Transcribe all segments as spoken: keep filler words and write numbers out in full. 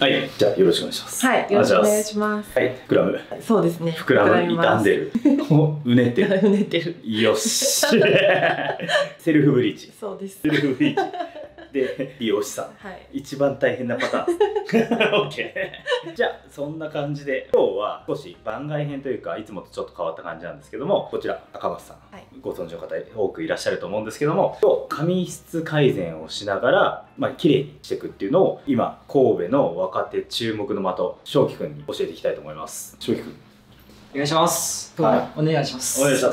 はい、じゃあよろしくお願いします。 はい、よろしくお願いします。 はい、膨らむ。 そうですね。 膨らむ、傷んでる。うねってる。 うねってる。 よし。セルフブリーチ。 そうです。 セルフブリーチ。で、美容師さん。はい。一番大変なパターン。オッケー。じゃあ、そんな感じで、今日は少し番外編というか、いつもとちょっと変わった感じなんですけども、こちら、赤松さん。はい、ご存知の方多くいらっしゃると思うんですけども、今日、髪質改善をしながら、まあ、綺麗にしていくっていうのを、今、神戸の若手注目の的、翔輝くんに教えていきたいと思います。翔輝くん。 お願いします。はい、お願いします。 お願いします。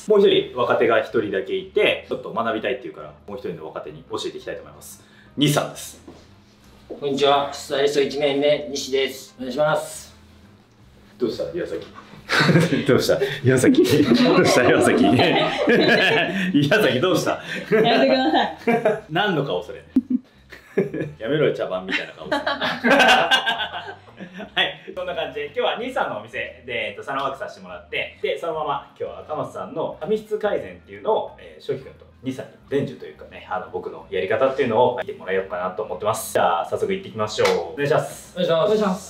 もう一人若手が一人だけいて、ちょっと学びたいっていうから、もう一人の若手に教えていきたいと思います。西さんです。 こんにちは。スタイリストいちねんめ西です。お願いします。 どうした岩崎。どうした岩崎。どうした岩崎。岩崎どうした。 やめてください。 何の顔それ。やめろよ茶番みたいな顔。はい、そんな感じで今日は西さんのお店で、えっと、サロンワークさせてもらって、でそのまま今日は赤松さんの髪質改善っていうのを、えー、翔輝くんと西さんに伝授というかね、あの僕のやり方っていうのを見てもらえようかなと思ってます。じゃあ早速行ってきましょう。お願いします。 お願いします。お願いします。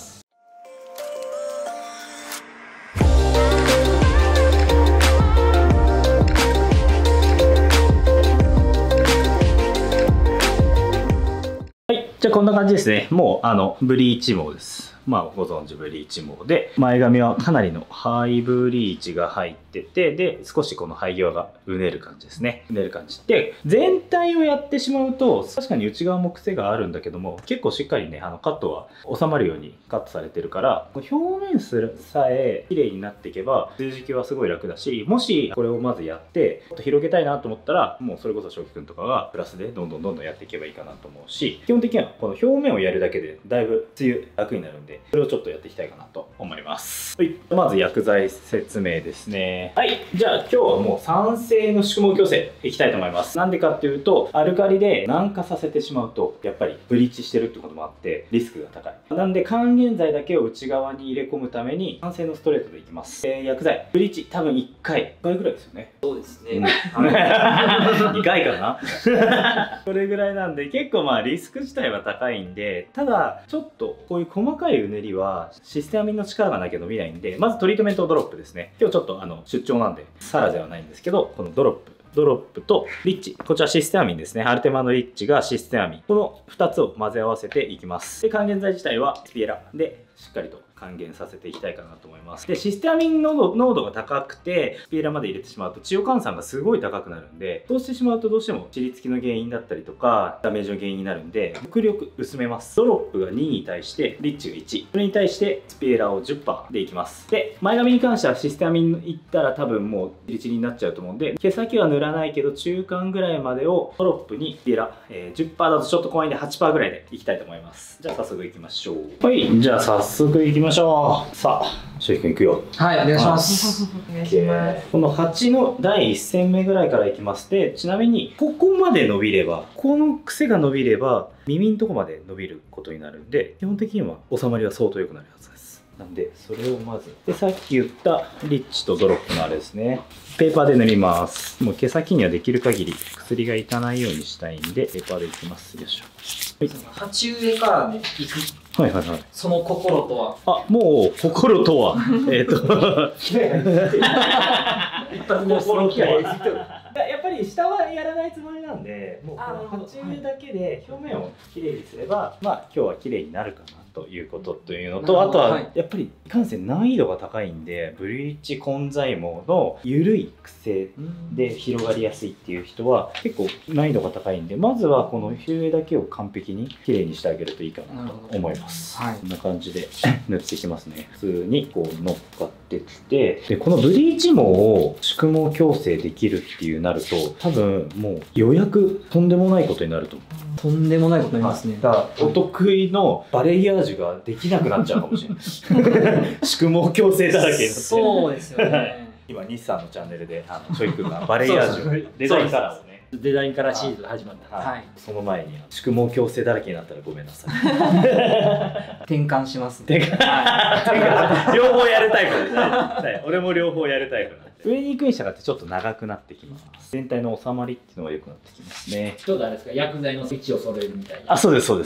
じゃあこんな感じですね。もうあのブリーチ毛です。まあご存知ブリーチ毛で、前髪はかなりのハイブリーチが入ってて、で少しこの生え際がうねる感じですね。うねる感じで、全体をやってしまうと確かに内側も癖があるんだけども、結構しっかりね、あのカットは収まるようにカットされてるから、表面すらさえ綺麗になっていけば通じきはすごい楽だし、もしこれをまずやってちょっと広げたいなと思ったら、もうそれこそ翔輝くんとかがプラスでどんどんどんどんやっていけばいいかなと思うし、基本的にはこの表面をやるだけでだいぶ梅雨楽になるんで、それをちょっとやっていきたいかなと思います。はい、まず薬剤説明ですね。はい、じゃあ今日はもう酸性の宿毛矯正いきたいと思います。なんでかっていうと、アルカリで軟化させてしまうとやっぱりブリーチしてるってこともあってリスクが高い。なんで還元剤だけを内側に入れ込むために酸性のストレートでいきます。えー、薬剤ブリーチ多分いっかいいっかいぐらいですよね。 そうですね、 うん、にかいかな。それぐらいなんで結構まあリスク自体は高いんで、ただちょっとこういう細かいうねりはシステアミンの力がなきゃ伸びないんで、まずトリートメントドロップですね。今日ちょっとあの出張なんでサラではないんですけど、このドロップドロップとリッチ、こちらシステアミンですね。アルテマのリッチがシステアミン、このふたつを混ぜ合わせていきます。で還元剤自体はスピエラでしっかりと還元させていきたいかなと思います。でシステアミン濃度濃度が高くてスピエラまで入れてしまうと血溶換酸がすごい高くなるんで、そうしてしまうとどうしてもチリつきの原因だったりとかダメージの原因になるんで、極力薄めます。ドロップがにに対してリッチがいち、それに対してスピエラを じゅっパーセント でいきます。で前髪に関してはシステアミンいったら多分もうチリチリになっちゃうと思うんで、毛先は塗らないけど中間ぐらいまでをドロップにスピエラ、えー、じゅっパーセント だとちょっと怖いんで はちパーセント ぐらいでいきたいと思います。じゃあ早速いきましょう。はい、じゃあ早速いきましょう。さあ翔輝くんいくよ。 はい、お願いします。 お願いします。 このはちのだいいっ戦目ぐらいからいきます。でちなみにここまで伸びれば、この癖が伸びれば耳のとこまで伸びることになるんで、基本的には収まりは相当良くなるはずです。なんでそれをまず、でさっき言ったリッチとドロップのあれですね、ペーパーで塗ります。もう毛先にはできる限り薬がいかないようにしたいんでペーパーでいきます。よいしょ。 はい、鉢植えからねいく。 はいはいはい。 その心とは。 あ、もう心とはえっと心とはやっぱり下はやらないつもりなんで、もうこの鉢植えだけで表面をきれいにすれば、まあ今日はきれいになるかなということというのと、あとはやっぱりいかんせん難易度が高いんで、ブリーチ根材毛の緩い癖で広がりやすいっていう人は結構難易度が高いんで、まずはこの鉢植えだけを完璧にきれいにしてあげるといいかなと思います。はい、こんな感じで塗っていきますね。普通にこう乗っかってきて、でこのブリーチ毛を宿毛矯正できるっていうなると、多分もう予約とんでもないことになると思う。 とんでもないことになりますね。 だからお得意のバレエヤージュができなくなっちゃうかもしれない。宿毛矯正だらけになって。 そうですよね。 今日産のチャンネルであの翔輝くんがバレエヤージュデザインカラーをね、 デザインからシーズン始まった。 はい。その前に宿毛矯正だらけになったらごめんなさい。 転換します。 転換。両方やるタイプですね。俺も両方やるタイプなんで。 上に行くに従ってちょっと長くなってきます。全体の収まりっていうのが良くなってきますね。 ちょっとあれですか、薬剤の位置を揃えるみたいな。 あ、そうですそうです。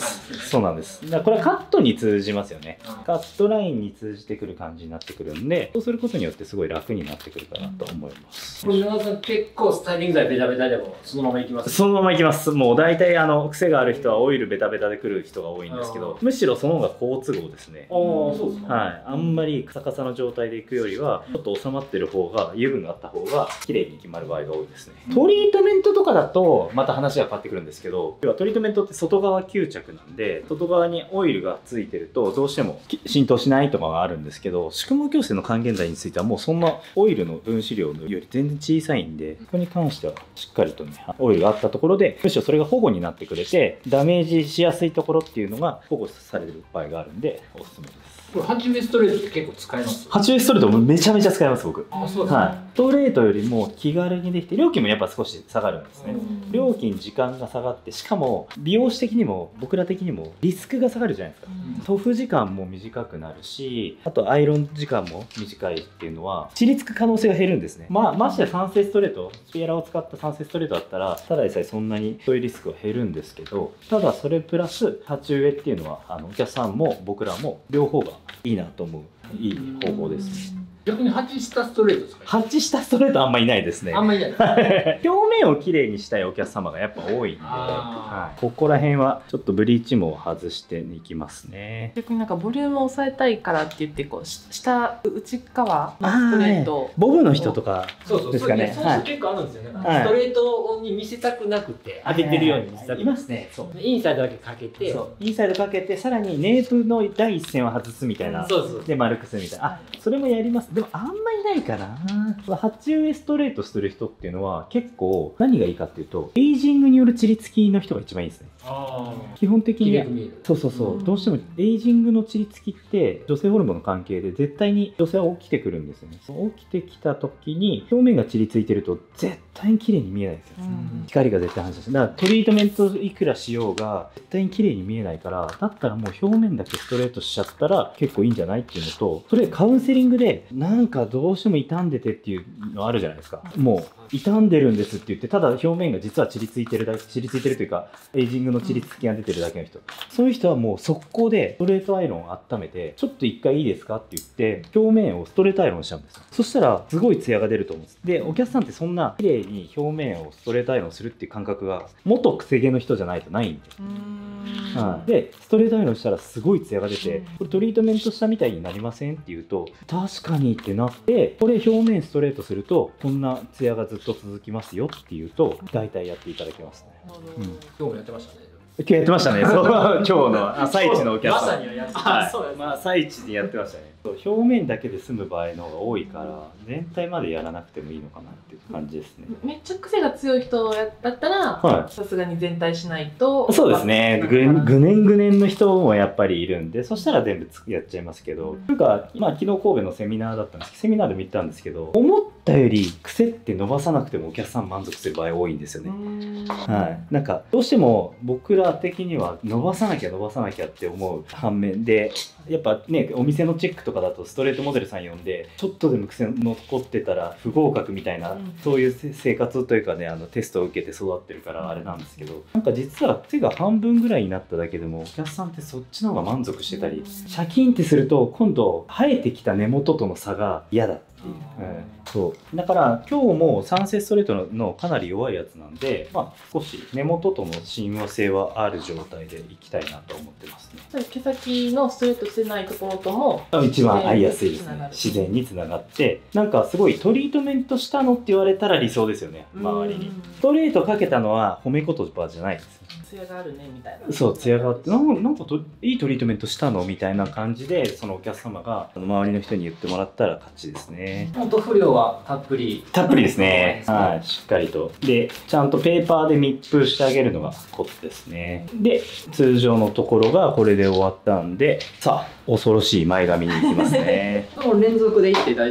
そうなんです。だからこれはカットに通じますよね。 うんカットラインに通じてくる感じになってくるんで、そうすることによってすごい楽になってくるかなと思います。 これ長田さん結構スタイリング剤ベタベタでもそのままいきます。 そのままいきます。もう大体あの癖がある人はオイルベタベタでくる人が多いんですけど、むしろその方が好都合ですね。 ああ、そうですか。 はい、あんまりカサカサの状態でいくよりはちょっと収まってる方が油分があった方が綺麗に決まる場合が多いですね。トリートメントとかだとまた話が変わってくるんですけど、要はトリートメントって外側吸着なんで、外側にオイルがついてるとどうしても浸透しないとかがあるんですけど、宿毛矯正の還元剤についてはもうそんなオイルの分子量より全然小さいんで、ここに関してはしっかりとねオイルがあったところで、むしろそれが保護になってくれてダメージしやすいところっていうのが保護される場合があるんでおすすめです。 これはちウェイストレートって結構使えます。 はちウェイストレートもめちゃめちゃ使います僕。 あ、そうですか。 はい、ストレートよりも気軽にできて、料金もやっぱ少し下がるんですね。料金時間が下がって、しかも美容師的にも僕ら的にもリスクが下がるじゃないですか。塗布時間も短くなるし、あとアイロン時間も短いっていうのはちりつく可能性が減るんですね。まあましてや酸性ストレート、スピエラを使った酸性ストレートだったらただでさえそんなにそういうリスクは減るんですけど、ただそれプラス鉢植えっていうのはあのお客さんも僕らも両方がいいなと思ういい方法ですね。 逆に鉢下ストレートですか。 鉢下ストレートあんまいないですね。 あんまりない。 表面をきれいにしたいお客様がやっぱ多いんで、はい、ここら辺はちょっとブリーチも外していきますね。 逆になんかボリュームを抑えたいからって言ってこうし下内側のストレート、 ボブの人とかそうそう、 ですかね。 そういう人結構あるんですよね。ストレートに見せたくなくて上げてるように見せたくて、 いますね。そう。 インサイドだけかけて、 インサイドかけてさらにネープの第一線を外すみたいな。 そうそう。 で丸くするみたいな。あ、それもやります。でもあんまりないかな。鉢植えストレートする人っていうのは結構何がいいかっていうと、エイジングによるチリつきの人が一番いいですね。基本的にそうそうそう、どうしてもエイジングのチリつきって女性ホルモンの関係で絶対に女性は起きてくるんですよね。起きてきた時に表面がチリついてると絶対に綺麗に見えないですよ、うん、光が絶対反射して、だからトリートメントいくらしようが絶対に綺麗に見えないから、だったらもう表面だけストレートしちゃったら結構いいんじゃないっていうのと、それカウンセリングでなんかどうしても傷んでてっていうのあるじゃないですか。もう傷んでるんですって言って、ただ表面が実はチリついてるだけ、チリついてるというかエイジングのチリつきが出てるだけの人、そういう人はもう速攻でストレートアイロンを温めて、ちょっと一回いいですかって言って表面をストレートアイロンしちゃうんですよ。そしたらすごいツヤが出ると思うんです。でお客さんってそんな綺麗に表面をストレートアイロンするっていう感覚が元くせ毛の人じゃないとないんで、はい、でストレートアイロンしたらすごいツヤが出て、これトリートメントしたみたいになりませんって言うと確かにってなって、これ表面ストレートするとこんなツヤがずっと続きますよっていうと大体やっていただけますね。うん、 今日もやってましたね。 今日やってましたね。そう今日の朝一のお客さん。 まさにはやってまはい、 そうです。 まあ朝一にやってましたね。そう表面だけで済む場合の方が多いから全体までやらなくてもいいのかなっていう感じですね。 めっちゃ癖が強い人だったらさすがに全体しないと。 そうですね。ぐぐねんぐねんの人もやっぱりいるんで、そしたら全部つやっちゃいますけど、というか、まあ、昨日神戸のセミナーだったんですけど、セミナーでも言ったんですけど、思ったより癖って伸ばさなくてもお客さん満足する場合多いんですよね。はい、なんかどうしても僕ら的には伸ばさなきゃ伸ばさなきゃって思う反面で、やっぱねお店のチェックとかだとストレートモデルさん呼んでちょっとでも癖残ってたら不合格みたいな、うん、そういう生活というかね、あのテストを受けて育ってるからあれなんですけど、なんか実は手が半分ぐらいになっただけでもお客さんってそっちの方が満足してたり、シャキンってすると今度生えてきた根元との差が嫌だっていう、うん、そうだから今日も酸性ストレートのかなり弱いやつなんで、まあ、少し根元との親和性はある状態でいきたいなと思ってますね。 毛先のストレートしてないところとも一番合いやすいですね。自然につながって、なんかすごいトリートメントしたのって言われたら理想ですよね。周りにストレートかけたのは褒め言葉じゃないです。 ツヤがあるねみたいな。 そう、ツヤがあって、なんなんかといいトリートメントしたのみたいな感じで、そのお客様が周りの人に言ってもらったら勝ちですね。 本当不良はたっぷりたっぷりですね。はい、しっかりと。で、ちゃんとペーパーで密封してあげるのがコツですね。で、通常のところがこれで終わったんで、さあ、恐ろしい前髪に行きますね。 もう連続でいって大丈夫です。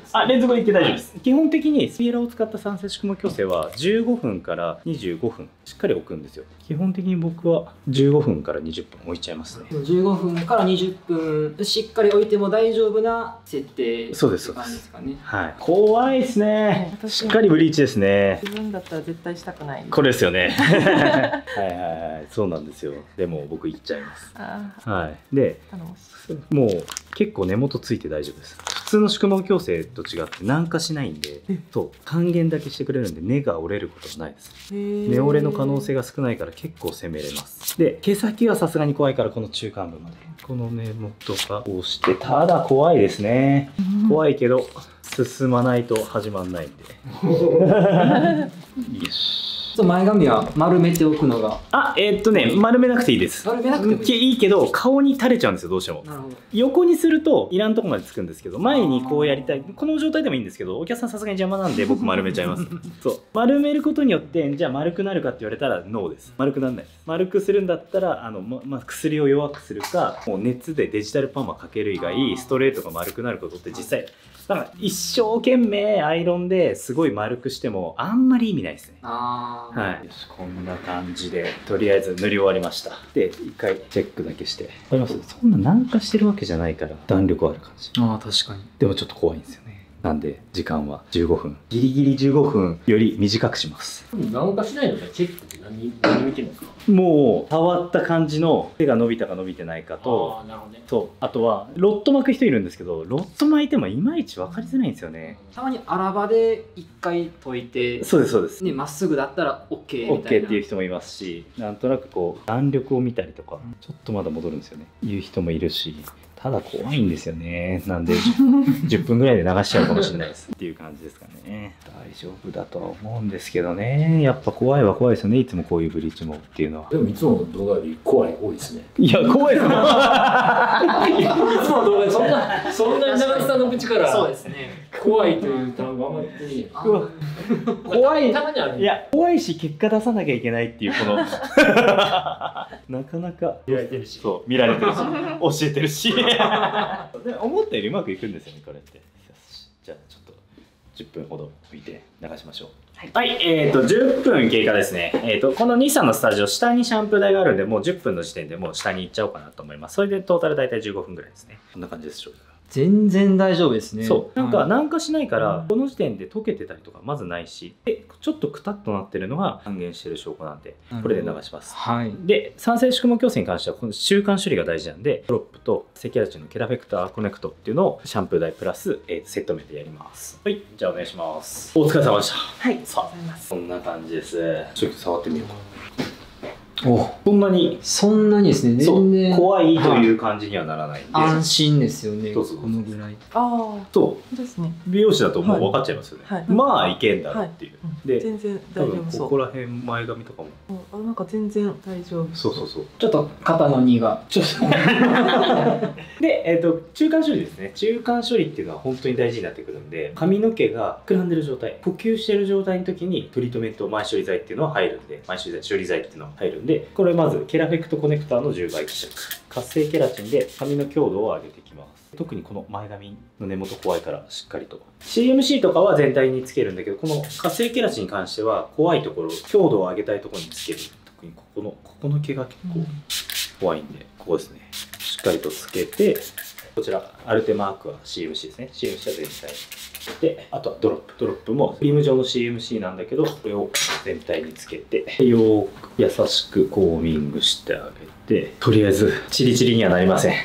あ、連続でいって大丈夫です。基本的にスピーラーを使った三節宿毛矯正はじゅうごふんからにじゅうごふんしっかり置くんですよ。基本的に僕はじゅうごふんからにじゅっぷん置いちゃいますね。 じゅうごふんからにじゅっぷんしっかり置いても大丈夫な設定。 そうです、そうって感じです。 ですかね。 はい。怖いですね。しっかりブリーチですね。 自分だったら絶対したくない。 これですよね。はいはいはい、そうなんですよ。でも僕いっちゃいます。 あはい。で、 あ、頼もしもう結構根元ついて大丈夫です。普通の宿毛矯正と違って軟化しないんで、そう還元だけしてくれるんで根が折れることはないです。 い。へ根折れの可能性が少ないから結構攻めれます。で毛先はさすがに怖いからこの中間部までこの根元がこうして、ただ怖いですね。怖いけど進まないと始まんないんで。よし。 前髪は丸めておくのが。 あ、えー、っとね、丸めなくていいです。 丸めなくてもいい。 いいけど顔に垂れちゃうんですよ、どうしても。 なるほど。 横にするといらんとこまでつくんですけど、前にこうやりたい、この状態でもいいんですけど、お客さんさすがに邪魔なんで僕丸めちゃいますそう、丸めることによってじゃあ丸くなるかって言われたらノーです。丸くならないです。丸くするんだったらあの、ままあ、薬を弱くするか、もう熱でデジタルパーマかける以外ストレートが丸くなることって実際なんか一生懸命アイロンですごい丸くしてもあんまり意味ないですね。 ああ。 はい、よし、こんな感じでとりあえず塗り終わりました。で一回チェックだけして、わかります？そんな軟化してるわけじゃないから弾力ある感じ。 ああ、確かに。 でもちょっと怖いんですよね。なんで時間はじゅうごふん、ギリギリじゅうごふんより短くします。 軟化しないのでチェックって何何見てるんですか？ もう触った感じの手が伸びたか伸びてないかと、 あーなるほどね。 そうあとはロット巻く人いるんですけど、ロット巻いてもいまいち分かりづらいんですよね。 たまに荒場で一回解いて、 そうですそうです。 ね、まっすぐだったら OK みたいな。 OK っていう人もいますし、なんとなくこう弾力を見たりとかちょっとまだ戻るんですよね、いう人もいるし、ただ怖いんですよね。なんでじゅっぷんぐらいで流しちゃうかもしれないですっていう感じですかね。大丈夫だとは思うんですけどね。やっぱ怖いは怖いですよね、いつもこういうブリーチもっていうのは。 でもいつもの動画より怖い多いですね。 いや怖いですね。 いつもの動画でそんなそんなに長瀬さんの口からそうですね。 怖いという単語あんまり出てあうわ怖い。 たまにある。 いや怖いし結果出さなきゃいけないっていうこのなかなか見られてるし。 そう見られてるし教えてるしで思ったよりうまくいくんですよね、これって。よし、じゃあちょっとじゅっぷんほど拭いて流しましょう。はい、はい、えーとじゅっぷん経過ですね。えーとこの日産のスタジオ下にシャンプー台があるんで、もうじゅっぷんの時点でもう下に行っちゃおうかなと思います。それでトータル大体じゅうごふんぐらいですね。こんな感じでしょうか。 全然大丈夫ですね。 そうなんかはい軟化しないからこの時点で溶けてたりとかまずないし、でちょっとくたっとなってるのが還元してる証拠なんで、これで流します。 はい。 で三性宿毛矯正に関してはこの中間処理が大事なんで、ドロップとセキュラチンのケラフェクターコネクトっていうのをシャンプー台プラス、えー、セット面でやります。はい、じゃあお願いします。お疲れ様でした。 はい、 さありがとうございます。 こんな感じです。ちょっと触ってみようか。 お、 そんなにそんなにですね。 そう全然怖いという感じにはならないんで、 安心ですよね。 そうそうそうこのぐらい。 ああ、本そう当ですね。 美容師だともう分かっちゃいますよね、 はいまあいけんだろうっていう、で全然多分大丈夫そう。 ここら辺前髪とかもうんあ、なんか全然大丈夫。 そうそうそうちょっと肩の荷が。 ちょっとで、えー、と中間処理ですね。中間処理っていうのは本当に大事になってくるんで、髪の毛が膨らんでる状態、呼吸してる状態の時にトリートメント前処理剤っていうのは入るんで、前処理剤処理剤っていうのは入るんで、これまずケラフェクトコネクターのじゅうばい希釈、活性ケラチンで髪の強度を上げていきます。特にこの前髪の根元怖いからしっかりと シーエムシー とかは全体につけるんだけど、この活性ケラチンに関しては怖いところ、強度を上げたいところにつける。特にここのここの毛が結構怖いんで、ここですね、しっかりとつけて、こちらアルテマークは シーエムシー ですね。 シーエムシー は全体で、あとはドロップドロップもビーム状の シーエムシー なんだけど、これを全体につけてよーく優しくコーミングしてあげて、とりあえずチリチリにはなりません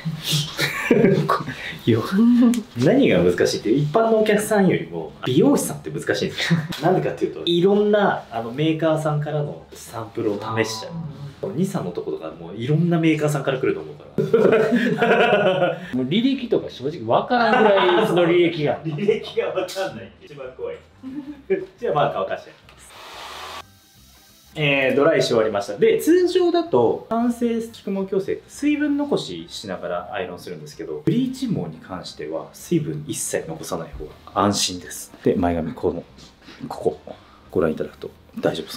よ何が難しいって、一般のお客さんよりも美容師さんって難しいんですよなんでかっていうと、いろんなあのメーカーさんからのサンプルを試しちゃう。日産のとことかもういろんなメーカーさんから来ると思うからもう履歴とか正直わからんぐらいその履歴が履歴が分かんないって一番怖いじゃあまあ乾かしてえー、ドライし終わりました。で、通常だと完成宿毛矯正って水分残ししながらアイロンするんですけど、ブリーチ毛に関しては水分一切残さない方が安心です。で、前髪このここご覧いただくと大丈夫そうな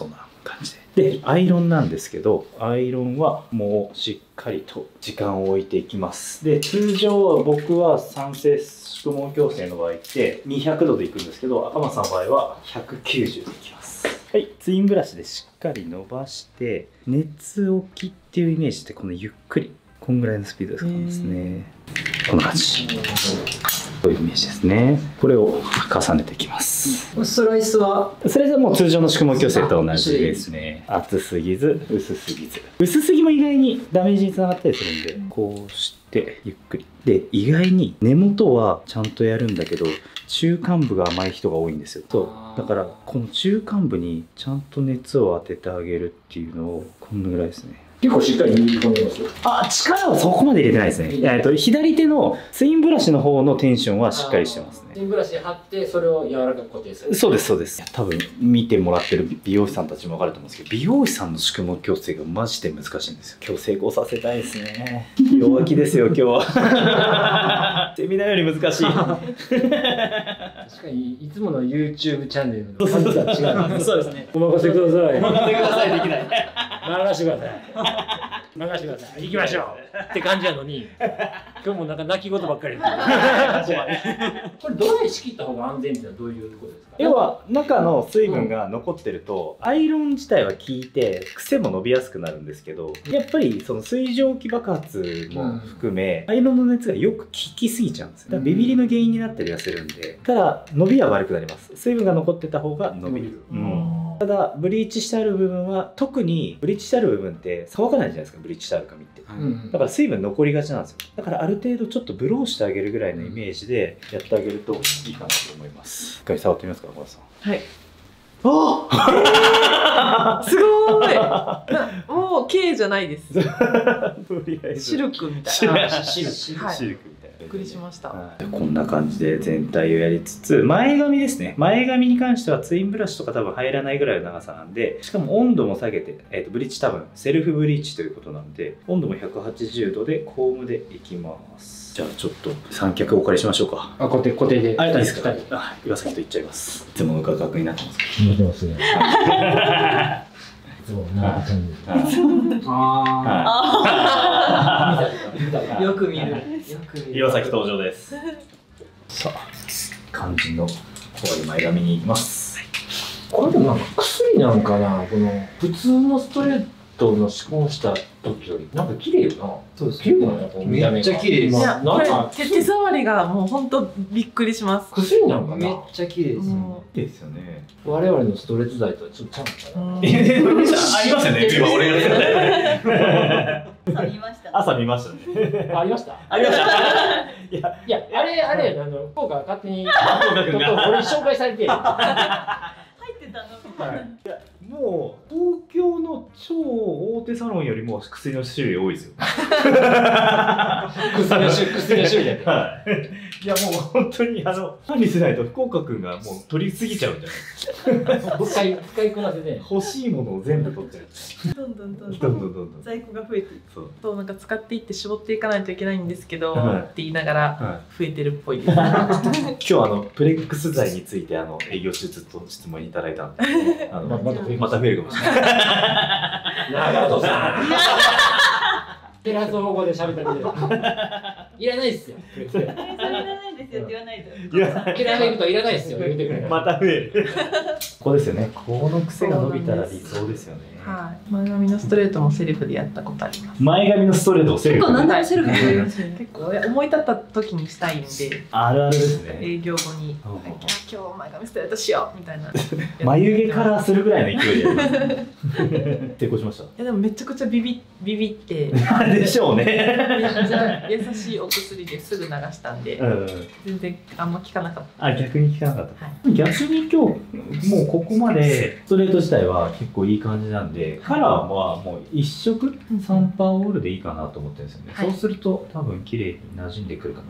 感じで。で、アイロンなんですけど、アイロンはもうしっかりと時間を置いていきます。で、通常は僕は酸性宿毛矯正の場合ってにひゃくどでいくんですけど、赤松さんの場合はひゃくきゅうじゅうでいきます。はい、ツインブラシでしっかり伸ばして、熱置きっていうイメージで、このゆっくり、こんぐらいのスピードで使うんですね。こんな感じ。こういうイメージですね。これを重ねていきます。 スライスはそれでもう通常の宿毛矯正と同じですね。厚すぎず、薄すぎず。薄すぎも意外にダメージにつながったりするんで、こうしてゆっくり。で、意外に根元はちゃんとやるんだけど、中間部が甘い人が多いんですよ。そう。だから、この中間部にちゃんと熱を当ててあげるっていうのを、こんなぐらいですね。 結構しっかり握り込んでますよ。 あ、力はそこまで入れてないですね。えっと、左手のツインブラシの方のテンションはしっかりしてますね。 ツインブラシで貼ってそれを柔らかく固定する。 そうですそうです。多分見てもらってる美容師さんたちも分かると思うんですけど、美容師さんの宿毛矯正がマジで難しいんですよ。今日成功させたいですね。弱気ですよ今日は。セミナーより難しい。 確かにいつもの YouTube チャンネルの感じが違う。 そうですね。 お任せください。 お任せくださいできない。 任してください。任してください。行きましょうって感じやのに、今日もなんか泣き言ばっかり。これドライしきった方が安全ってのはどういうことですか？ 要は中の水分が残ってると、アイロン自体は効いて癖も伸びやすくなるんですけど、やっぱりその水蒸気爆発も含め、アイロンの熱がよく効きすぎちゃうんですよ。だからビビりの原因になったりはするんで、ただ伸びは悪くなります。水分が残ってた方が伸びる。うん、ただブリーチしてある部分は、特にブリーチしてある部分って乾かないじゃないですか、ブリーチしてある髪って。だから水分残りがちなんですよ。だからある程度ちょっとブローしてあげるぐらいのイメージでやってあげるといいかなと思います。一回触ってみますか、小田さん。 はい。あすごーい。もう K じゃないです。シルクみたいな。 シルク。 はい。 シルクみたいな。 びっくりしました。 こんな感じで全体をやりつつ、前髪ですね。前髪に関してはツインブラシとか多分入らないぐらいの長さなんで、しかも温度も下げて、えー、とブリーチ多分セルフブリーチということなんで、温度もひゃくはちじゅうどでコームでいきます。じゃあちょっと三脚お借りしましょうか。 あ、固定固定で。 あれいいですか。あ、岩崎と言っちゃいます。いつもの価格になってますか。 なってますね。そうな感じ。ああ。 よく見る。よく見る。 岩崎登場です。さあ、肝心の終わり前髪に行きます。 これでもなんか薬なんかな、この普通のストレートの仕込した時よりなんか綺麗よな。 そうです。 綺麗なの。 めっちゃ綺麗です。 いや、これ手手触りがもう本当びっくりします。 薬なんかな。 めっちゃ綺麗です。 いいですよね。 我々のストレート剤とはちょっとちゃうのかな。 ありますよね。今俺が朝見ました。 朝見ましたね。 ありました。 ありました。いやいやあれあれあの福岡勝手にこれ紹介されて。 入ってたの。 もう東京の超大手サロンよりも薬の種類多いですよ。 薬の種薬の種類だよ。 はい。いやもう本当にあの管理しないと福岡くんがもう取りすぎちゃうんじゃない。 深い深いこなせで欲しいものを全部取っちゃう。 どんどんどんどんどんどんどん在庫が増えていく。 そう。 そうなんか使っていって絞っていかないといけないんですけど、 はいって言いながら増えてるっぽいです。 今日あのプレックス剤についてあの営業中ずっと質問いただいたんで、あのまた増えまた増えるかもしれない。 長門さん。テラス保護で喋ったけど。いらないですよ。 それいらないですよって言わないと。 いや、 キラメイクといらないですよ。言ってくれ。 また増える。ここですよね。この癖が伸びたら理想ですよね。 はい。前髪のストレートもセルフでやったことあります。 前髪のストレートをセルフ。 結構何でもセルフでやりますよ。 結構思い立った時にしたいんで。 あるあるですね。 営業後に今日前髪ストレートしようみたいな。 眉毛カラーするぐらいの勢いでやります。成功しました。 いやでもめちゃくちゃビビビビって。 でしょうね。 めっちゃ優しいお薬ですぐ流したんで、うん、全然あんま効かなかった。 あ、逆に効かなかった。 はい、 逆に今日もうここまでストレート自体は結構いい感じなんで、カラーはもう一色サンパーオールでいいかなと思ってるんですよね。はい、そうすると多分綺麗に馴染んでくるかなと。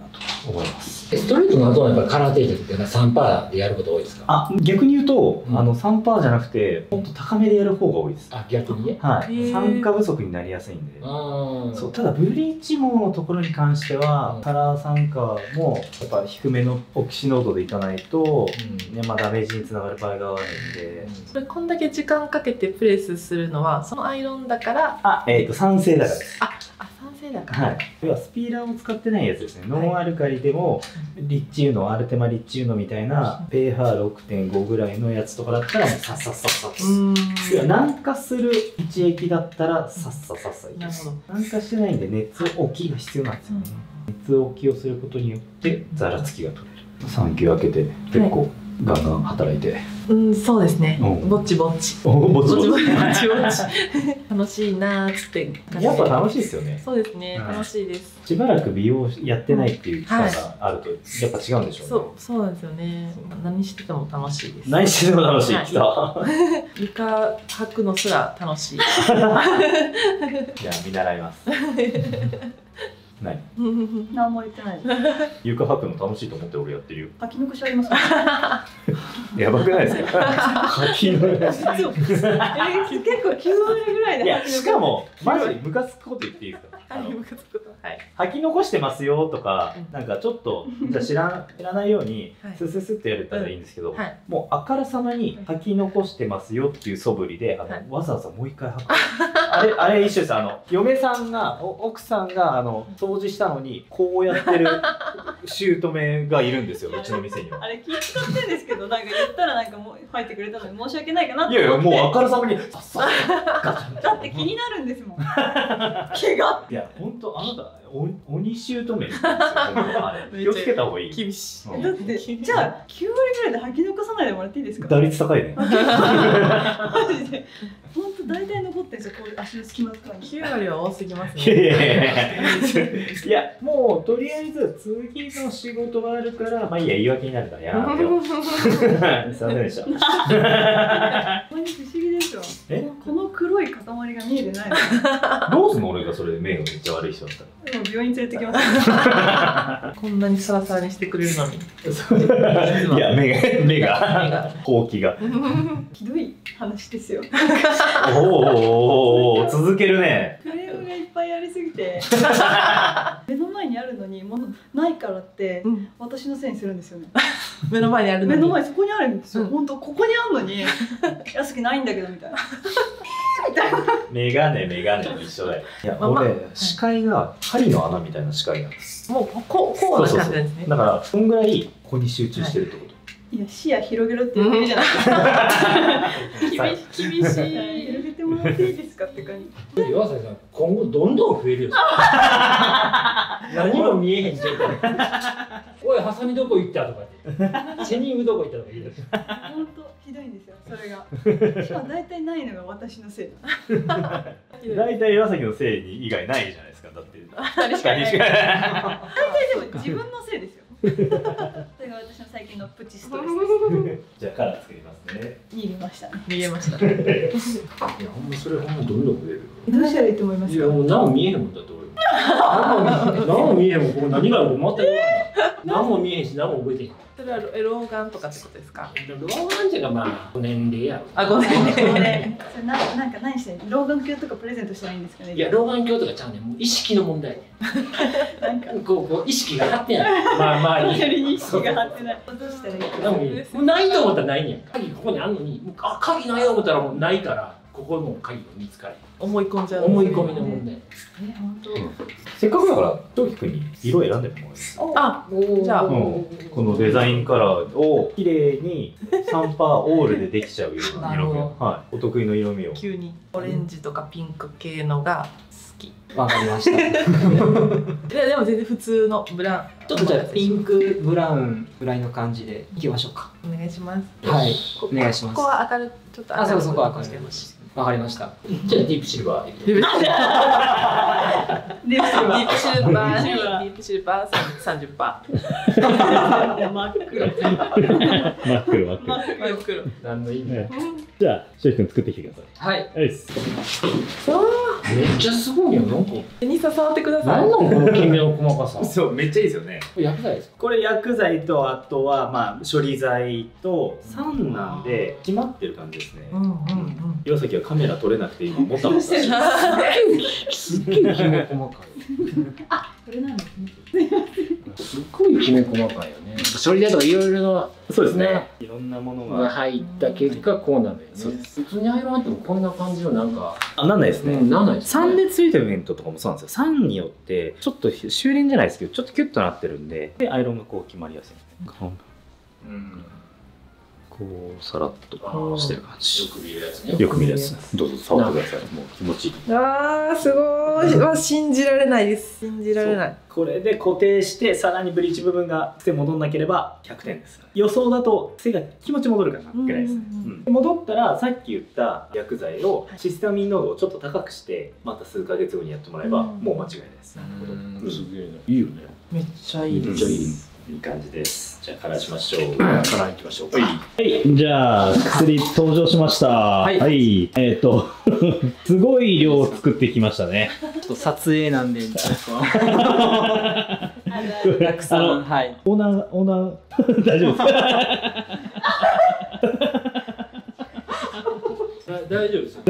思います。 ストレートの後はやっぱりカラーテープっていうのは さんパーセント でやること多いですか？ あ、逆に言うと、 うん、 あの さんパーセント じゃなくてもっと高めでやる方が多いです。 あ、逆にね。 はい。酸化不足になりやすいんで。そう、ただブリーチ網のところに関しては、うん、カラー酸化もやっぱ低めのオキシ濃度でいかないと、うん、ね、まあダメージにつながる場合が悪いんで。 それこんだけ時間かけてプレスするのはそのアイロンだから。 あ、えっ、ー、と酸性だからです。 あ、あ、酸性だから。 はい。要はスピーラーを使ってないやつですね。ノンアルカリでも、リッチユーノ、アルテマリッチユーノみたいな ペーエイチ ろくてんご ぐらいのやつとかだったらもうさっさっさっさっさ。要は軟化する一液だったらさっさっさっさいきます。軟化してないんで熱置きが必要なんですよね。熱置きをすることによってざらつきが取れる。産休明けて結構ガンガン働いて。 うん、そうですね。ぼちぼち。ぼちぼち。ぼちぼち。楽しいなーっつって。 やっぱ楽しいですよね。 そうですね。楽しいです。 しばらく美容やってないっていう期間があると、やっぱ違うんでしょうね。 そう、そうなんですよね。何してても楽しいです。 何してても楽しい。きた。 床履くのすら楽しい。じゃあ見習います。何？ 何も言ってないです。 床履くの楽しいと思って俺やってるよ。 履き残しありますか？ やばくないですか？履き残し。 結構きゅうわりぐらいで。 いや、しかもマジでムカつくこと言っていいですか？履き残してますよとか、なんかちょっとじゃ知ら知らないようにスススってやれたらいいんですけど、もうあからさまに履き残してますよっていう素振りで、あのわざわざもう一回履く。あれあれ一緒です。あの嫁さんが奥さんがあの掃除したのにこうやってる姑がいるんですよ、うちの店には。 あれ気遣ってんですけど、なんか言ったらなんかもう入ってくれたのに申し訳ないかなって思って。いやいや、もうあからさまにさっさだって気になるんですもん。毛が。 いや本当あなたお鬼姑なんですよ。気をつけた方がいい。 厳しい。 だってじゃあきゅうわりぐらいで履き残さないでもらっていいですか？ 打率高いね。 マジで。本当大体残ってるんですよ、こういう足の隙間とかに。 きゅうわりは多すぎますね。 いやいやいやいや、もうとりあえず次の仕事があるから、まあいいや、言い訳になるからやめよう。すいませんでした。 不思議ですよ。え、この黒い塊が見えてないの。 どうすんの俺がそれで目がめっちゃ悪い人だったら。 でも病院連れてきます。 こんなにサラサラにしてくれるのに。 いや、目が目がほうきが。 ひどい話ですよ。 おおお続けるね。 クレームがいっぱいありすぎて目の前にあるのにものないからって私のせいにするんですよね。 目の前にあるのに、 目の前そこにあるんですよ。本当ここにあるのに安くないんだけどみたいな。 メガネメガネと一緒だよ。いや俺視界が針の穴みたいな視界なんです。 もうこうこうな感じですね。 だからそんぐらいここに集中してるってこと。 いや視野広げろって言ってるじゃないですか。厳しい。広げてもらっていいですかって感じ。 岩崎さん今後どんどん増えるよ。何も見えへん状態。おいハサミどこ行ったとかって。セニングどこ行ったとか言うて。 本当ひどいんですよそれが。しかも大体ないのが私のせい。 大体岩崎のせいに以外ないじゃないですか。だってふたりしかいない。大体でも自分のせいですよ。それが私の最近のプチストレスです。 じゃあカラー作りますね。 逃げましたね。 逃げました。 いやほんまそれほんまどんどん増える。 どうしたらいいと思いますか？ いやもう何も見えへんもんだって俺。何も見えへんもん。ここ何があるか全く分からない。何も見えへんし何も覚えてへん。 それは老眼とかってことですか？ 老眼っていうかまあご年齢やろ。 あご年齢。 それななんか何して老眼鏡とかプレゼントしたらいいんですかね？ いや老眼鏡とかちゃうねん。もう意識の問題ね。 なんかこうこう意識が張ってない。まあ周りに。 周りに意識が張ってない。どうしたらいいか。 でもいい。もうないと思ったらないねん。鍵ここにあんのに、あ鍵ないよ思ったらもうないから、ここも鍵が見つかる。 思い込んじゃう。 思い込みの問題。 え本当。 せっかくだからトキ君に色選んでもらいます。 あじゃあ、 うん、このデザインカラーを綺麗にさんパーオールでできちゃう色の色味、はい、お得意の色味を。 急にオレンジとかピンク系のが好き。 わかりました。 ででも全然普通のブラウン。 ちょっとじゃあピンクブラウンぐらいの感じでいきましょうか。 お願いします。 はい、お願いします。 ここは明るちょっと明るくしてほしい。 わかりました。じゃあディープシルバー。 ディープシルバディープシルバーーディープシルバーにディープシルバーさんじゅっパーセント。 真っ黒。 真っ黒真っ黒。 真っ黒。 何の意味？ ねじゃあしょうきくん作ってきてください。 はい。 はいっす。 めっちゃすごいよ。なんか。 ニサ触ってください。 なんなんこの黄身の細かさ。 そうめっちゃいいですよね。 これ薬剤ですか？ これ薬剤とあとはまあ処理剤と酸なんで決まってる感じですね。 うんうんうん。 岩崎はカメラ撮れなくて今もたもたしてる。 すっげえきめ細かい。 あ、これなんですね。 すっごいきめ細かいよね。処理だといろいろなそうですね。いろんなものがが。 入った結果こうなるよね。 そうで普通にアイロンあってもこんな感じのなんか、 あ、なんないですね。 うん、なんないですね。 酸でついてるメントとかもそうなんですよ。酸によってちょっと修練じゃないですけどちょっとキュッとなってるんで、でアイロンがこう決まりやすい。 うん。 こうさらっとしてる感じ。 よく見るやつね。 よく見るやつ。どうぞ触ってください。もう気持ちいい。 あーすごい。わ信じられないです。信じられない。 これで固定してさらにブリーチ部分が癖戻んなければひゃくてんです。予想だと癖が気持ち戻るかなぐらいですね。 うんうんうんで戻ったらさっき言った薬剤をシスタミン濃度をちょっと高くしてまた数ヶ月後にやってもらえばうんもう間違いないです。 うん、すげえな。いいよね。 めっちゃいいです。 めっちゃいい。いい感じです。じゃあからしましょう。 からいきましょうか。 はい、じゃあ薬登場しました。はいはいえっ、とすごい量を作ってきましたね。 ちょっと撮影なんで、ちょっあるとたくさあのん、はい。 オーナーオーナー大丈夫ですか？ 大丈夫ですよ。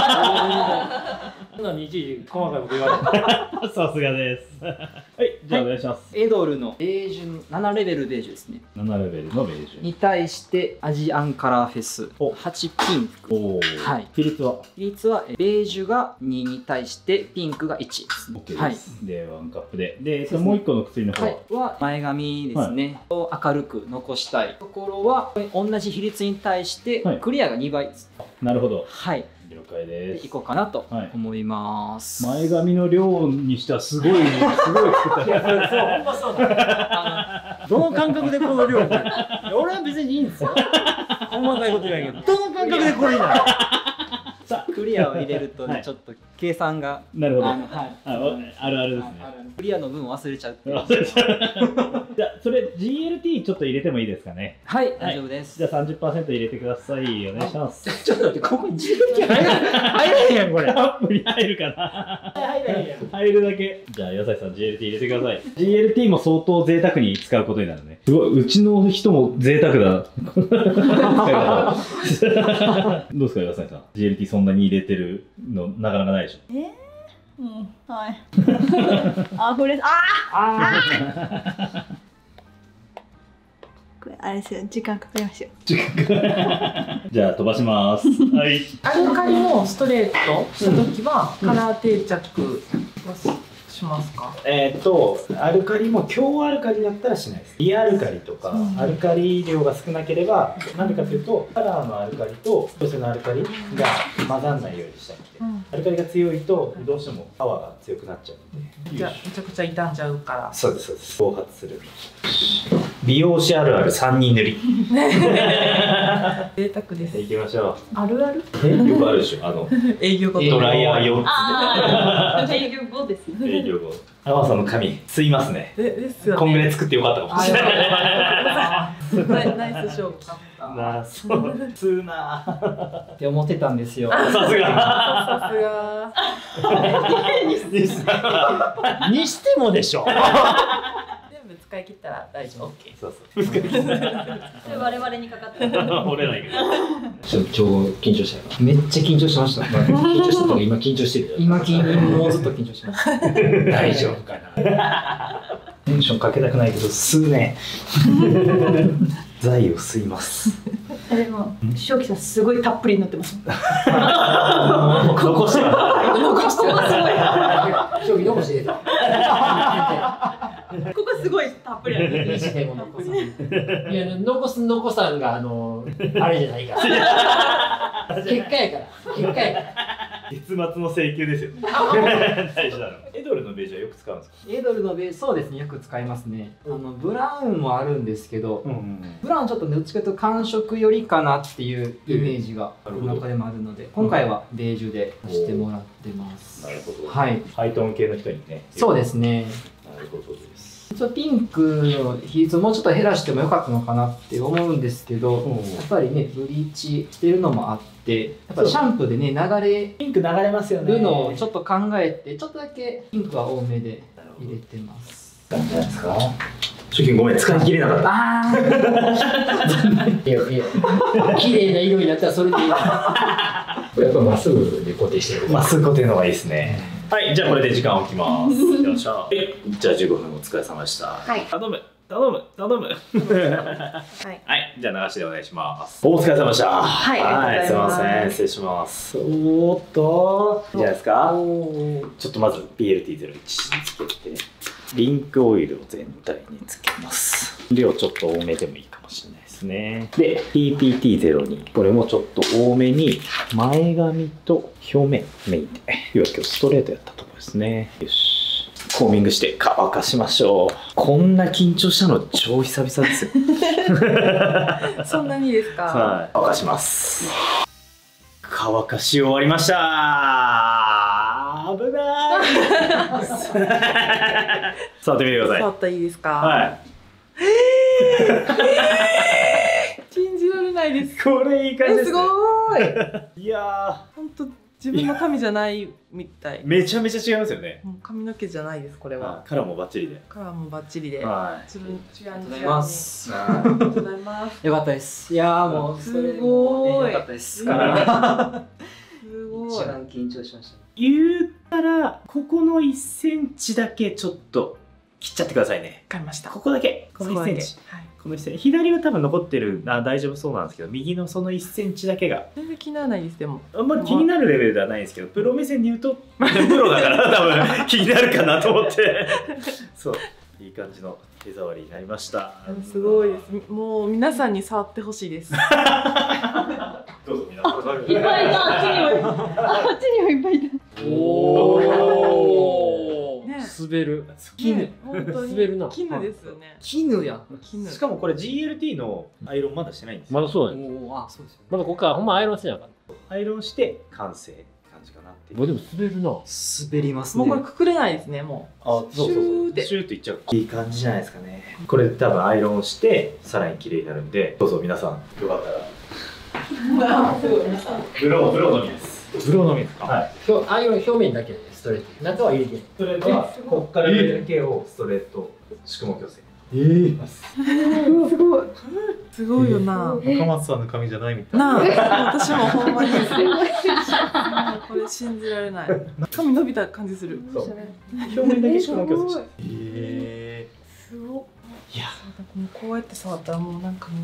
そんなにいちいち細かいこと言われて。 さすがです。はい、じゃあお願いします。 エドルのベージュななレベルベージュですね。 ななレベルのベージュ。 に対してアジアンカラーフェスおはちピンク。 おお。 はい比率は比率はベージュがにに対してピンクがいちですね。 OK です。 はい。 でワンカップで、で、 そうですねもう一個の薬の方は、 はい、は前髪ですね、を明るく残したいところは同じ比率に対してはいクリアがにばいです。 なるほど。 はい、 了解でです。 いこうかなとはい思います。 前髪の量にしてはすごいすごい作った。 そう、ほんまそうだ。どの感覚でこの量みたいな。俺は別にいいんですよ。細かいこと言わんけど、どの感覚でこれになる。 さあクリアを入れるとね、 はいちょっと計算がなるほど。 あのはいあわあるあるですね。 あるクリアの分を忘れちゃうっていう忘れちゃうじゃあそれ ジーエルティー ちょっと入れてもいいですかね。 はい大丈夫です。 じゃあ さんじゅっパーセント 入れてください。お願いします。 ちょっと待って、ここに自分気入ら入らへんやん、これ。 アップに入るかな。 入らへんやん。 入るだけ。じゃあ、野菜さん ジーエルティー 入れてください。ジーエルティー も相当贅沢に使うことになるね。すごい、うちの人も贅沢だ。使い方どうですか、野菜さん。ジーエルティー そんなに入れてるのなかなかないでしょ。 えー、うんはいあこれああこれあれですよ時間かかりましたよじゃあ、飛ばします。はい。 アルカリもストレートした時はカラー定着はしますか？ えーっと、アルカリも強アルカリだったらしないです。リアルカリとか、 うんアルカリ量が少なければ、なんでかというと、カラーのアルカリと女性のアルカリが混ざんないようにしたいんで、 うんアルカリが強いと、どうしてもパワーが強くなっちゃうんで。 じゃあめちゃくちゃ傷んじゃうから。 そうです、そうです。暴発する。美容師あるあるさんにん塗り。 贅沢です。 行きましょう。 あるある？ え、よくあるでしょ、あの、 営業がドライヤーよっああ営業後ですつって営ね業後。アワさんの髪、吸いますね。 でですよね。 こんぐらい作ってよかったかもしれない。 あよかったよかったナイナイスショーかった。 なあ、そう、吸うなあ。 って思ってたんですよ。 さすが。 さすが。 にしてもでしょ。 全部使い切ったら大丈夫。 そうそう。 それ我々にかかってる折れないけど。 超緊張したよ。 めっちゃ緊張しました。 緊張したとか今緊張してるよ。 今緊もうずっと緊張します。 大丈夫かな。 テンションかけたくないけど、吸うね。財を吸います。 でも正気さんすごいたっぷり塗ってます残しては残してますごい将棋残して出た。 ここすごいたっぷりある。 いい視点を残さん。いや、残す残さんが、あの、あれじゃないから。結果やから。結果やから。 月末の請求ですよね。大事なの。エドルのベージュはよく使うんですか？ エドルのベース、そうですね、よく使いますね。あのブラウンもあるんですけど、 うんうん、 ブラウンちょっとどっちかというと寒色よりかなっていうイメージがこの中でもあるので、今回はベージュでさせてもらってます。 なるほど。 はい。 ハイトーン系の人にね。 そうですね。 なるほどです。 一応ピンクの比率をもうちょっと減らしてもよかったのかなって思うんですけど、 うん、 やっぱりねブリーチしてるのもあって、やっぱシャンプーでね流れピンク流れますよね。 るのをちょっと考えて、ちょっとだけピンクは多めで入れてます。 なんじゃないですか。商品ごめん、使い切れなかった。 ああ。 いやいや、綺麗な色になったらそれでいい。やっぱまっすぐで固定してる。 まっすぐ固定の方がいいですね。はい、じゃあこれで時間を置きます。よっしゃ。はい、じゃあじゅうごふんお疲れ様でした。 はい。 頼む、頼む、頼む。はい。はい、じゃあ流しでお願いします。お疲れ様でした。 はい、 はい、すみありがとうございます。 ません、失礼します。おーっと、いいんじゃないですか。ちょっとまず ピーエルティーゼロいち につけて、リンクオイルを全体につけます。量ちょっと多めでもいいかもしれないですね。で、ピーピーティーゼロに、これもちょっと多めに、前髪と表面メインで、要は今日ストレートやったところですね。よし。コーミングして乾かしましょう。こんな緊張したの超久々ですよ。 そんなにですか？ はい。乾かします。乾かし終わりました。危ない。触ってみてください。 触ったらいいですか？ はい。 信じられないです。 これいい感じですね。 すごーい。 いやー、 本当自分の髪じゃないみたい。 めちゃめちゃ違いますよね。 もう髪の毛じゃないですこれは。 カラーもバッチリで。 カラーもバッチリで。 はい。 自分違うありがとうございまあす。 りがとうございます。 よかったです。いやーもうすそれもごい。 ね良かったです。 すごい。 一番緊張しました。 言ったらここのいっセンチだけちょっと切っちゃってくださいね。 わかりました。 ここだけ。このいっセンチ。 はい。 このいっセンチ。左は多分残ってるあ大丈夫そうなんですけど、右のそのいっセンチだけが全然気にならないですでも。 あんまり気になるレベルではないんですけど、プロ目線で言うとプロだから多分気になるかなと思ってそういい感じの手触りになりました。 すごいです。もう皆さんに触ってほしいです。 どうぞ皆さん。 いっぱいいた。あっちにもあっちにもいっぱいいた。 おお。 ね。 滑る。 絹。本当に滑るな。 絹ですよね。 絹や。 絹。 しかもこれ ジーエルティー のアイロンまだしてないんですよ。 まだそうね。 おお、あ、そうですよね。 まだここからほんまアイロンしてなかった。 アイロンして完成って感じかなっていう。 もうでも滑るな。 滑りますね。 もうこれくくれないですねもあ、そうそうそう。 シューってシューっていっちゃう。いい感じじゃないですかね。これ多分アイロンしてさらに綺麗になるんで、どうぞ皆さんよかったら。ブローブローのみです。ブローのみですか。はい。 今日アイロン表面だけでストレート。中は入れて。 ストレートはこっから上だけをストレート宿毛矯正。 ええ。 すごい。すごいよな。 若松さんの髪じゃないみたいなあ、私もほんまに。これ信じられない。髪伸びた感じする。 そう。表面だけ宿毛矯正して。 ええ。すごい。いや、こうやって触ったらもうなんかもう。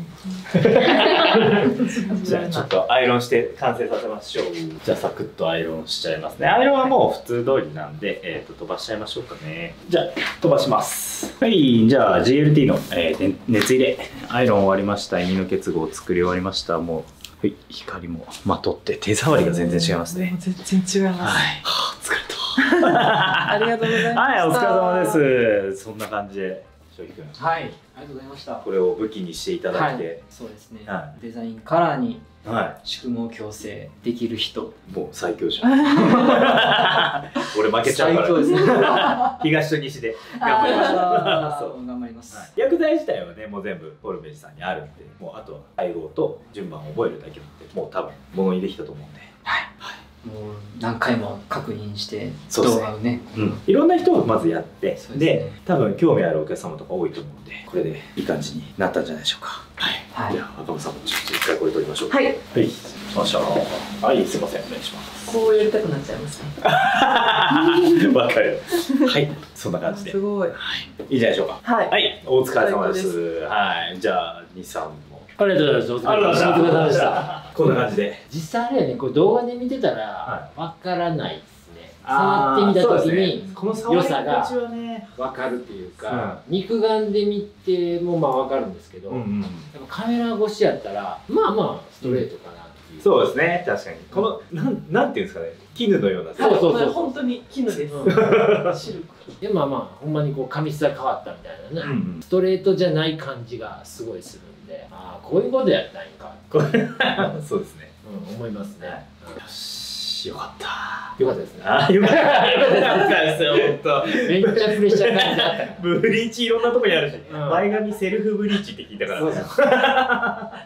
じゃあちょっとアイロンして完成させましょう。じゃあサクッとアイロンしちゃいますね。アイロンはもう普通通りなんで、えー、と飛ばしちゃいましょうかね。じゃあ飛ばします。はい、じゃあ ジーエルティー の、えー、熱入れアイロン終わりました。耳の結合を作り終わりました。もう、はい、光もまとって手触りが全然違いますね。 全然違います。 はい、はあ、疲れた。 ありがとうございます。 はい、お疲れ様です。そんな感じで。 はい、ありがとうございました。 これを武器にしていただいて、はい、 そうですね、 はデザインカラーにはい、 宿毛矯正できる人、 もう最強じゃん。俺負けちゃうから。最強ですね。東と西で頑張りましょう。そう頑張ります。 薬剤自体はね、もう全部フォルベジさんにあるんで、もうあとは配合と順番を覚えるだけなんで、もう多分物にできたと思うんで。はい。 もう何回も確認してそうですね、 動画をね、 うん、いろんな人をまずやって、で、 ね、 多分興味あるお客様とか多いと思うんで、これでいい感じになったんじゃないでしょうか。はい、はい、じゃあ赤間さんもちょっと一回これ取りましょう。はい、はい、しましょう。はい、すいません、お願いします。 こうやりたくなっちゃいますね。 わかる。はい、そんな感じで。 すごい。はい、 いいじゃないでしょうか。はい、はい、お疲れ様です。はい、じゃあにさんも。 ありがとうございます。お疲れ様でした。 こんな感じで。 実際あれやね、これ動画で見てたらわからないですね。 触ってみた時にこの触り心良さが地はね分かるっていうか、肉眼で見てもまあ分かるんですけど、やっぱカメラ越しやったらまあまあストレートかなっていう。 そうですね、確かにこのなんなんていうんですかね、絹のような。 そうそうそう、 本当に絹です。シルク。 でまあまあほんまにこう髪質が変わったみたいなね、ストレートじゃない感じがすごいするんで、ああこういうことやったんかそうですね、 思いますね。 よし、よかった。 よかったですね。 あ、よかったですよ、本当。 めっちゃプレッシャー感じだった。 ブリーチいろんなとこにあるし、前髪セルフブリーチって聞いたから。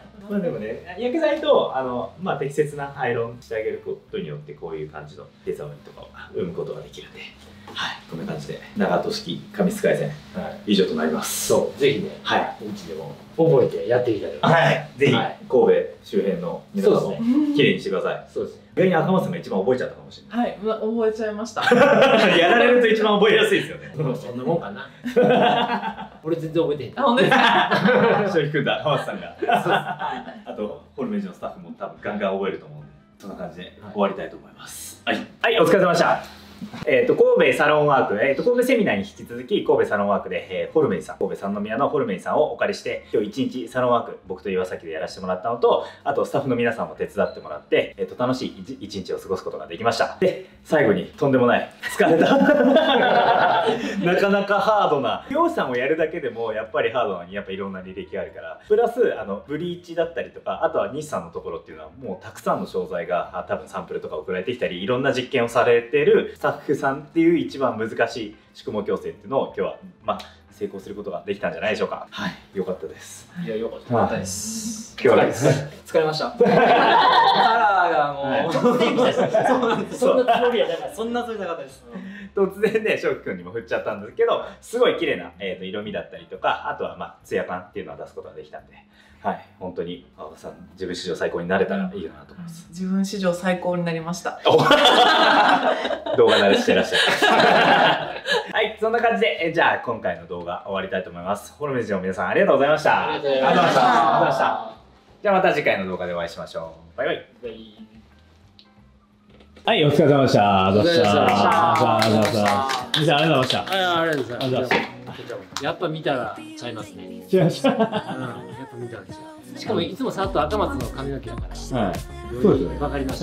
まあでもね、薬剤とあの、まあ、適切なアイロンしてあげることによってこういう感じの手触りとかを生むことができるんで、はい、こんな感じで長門式髪質改善、はい、以上となります。 そう、ぜひね、はい、うちでも覚えてやっていきたいと思います。はい、ぜひ、はい、神戸周辺の皆さんも綺麗にしてください。そうですね。逆に赤松さんが一番覚えちゃったかもしれない。 はい、ま、覚えちゃいました。 やられると一番覚えやすいですよね。 そんなもんかな。俺全然覚えてへん。 あ、本当ですか。 一緒に組んだ赤松さんが。あとホルメージのスタッフも多分ガンガン覚えると思うんで、そんな感じで終わりたいと思います。はい、はい、お疲れ様でした。えっと神戸サロンワーク、えー、と神戸セミナーに引き続き神戸サロンワークで、えー、ホルメイさん、神戸三宮のホルメイさんをお借りして今日一日サロンワーク僕と岩崎でやらせてもらったのと、あとスタッフの皆さんも手伝ってもらって、えー、と楽しい一日を過ごすことができました。で最後にとんでもない疲れたなかなかハードな美容師さんをやるだけでもやっぱりハードなのにやっぱいろんな履歴があるから、プラスあのブリーチだったりとか、あとは日産のところっていうのはもうたくさんの商材があ多分サンプルとか送られてきたりいろんな実験をされてるスタッフさんっていう一番難しい宿毛矯正っていうのを今日はまあ成功することができたんじゃないでしょうか。はい、良かったです。 いや、良かった。 良かったです。 今日はです疲れました。カラーがもう突然来たし、そんなつもりやなかった。 そんなつもりなかったです。 突然ね、翔く君にも振っちゃったんですけど、すごい綺麗な、えー、と色味だったりとか、あとはまあツヤ感っていうのを出すことができたんで、はい、本当に青田さん自分史上最高になれたらいいかなと思います。 自分史上最高になりました。 動画慣れしてらっしゃる。はい、そんな感じで、えじゃあ今回の動画終わりたいと思います。ホルメージの皆さんありがとうございました。 ありがとうございました。 ありがとうございました。じゃあまた次回の動画でお会いしましょう。バイバイ。はい、お疲れ様でした。ありがとうございました。ありがとうございました。ありがとうございました。 ありがとうございました。やっぱ見たらちゃいますね。 違いました。うん、やっぱ見たら違う。しかもいつもさっと赤松の髪の毛だから。はい。 そうですね。 わかりました。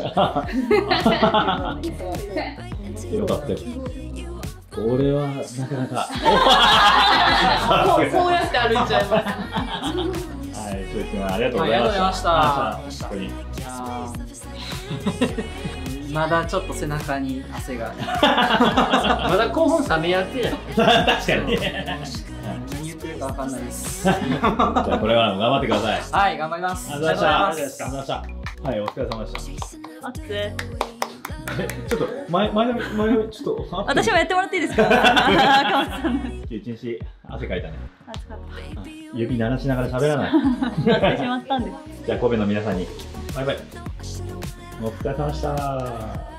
よかったよ。これはなかなか。 こうやって歩いちゃいます。 はい、翔くんありがとうございました。 まだちょっと背中に汗が。 まだ興奮冷めやってや。 確かに。 何言ってるかわかんないです。 じゃあこれは頑張ってください。 はい、頑張ります。 ありがとうございました。ありがとうございました。はい、お疲れ様でした。 あって。 え、ちょっと前前の前のちょっと私もやってもらっていいですか？赤松さん。 一日汗かいたね。 暑かった。 指鳴らしながら喋らない。 なってしまったんです。 じゃあ神戸の皆さんにバイバイ。お疲れ様でした。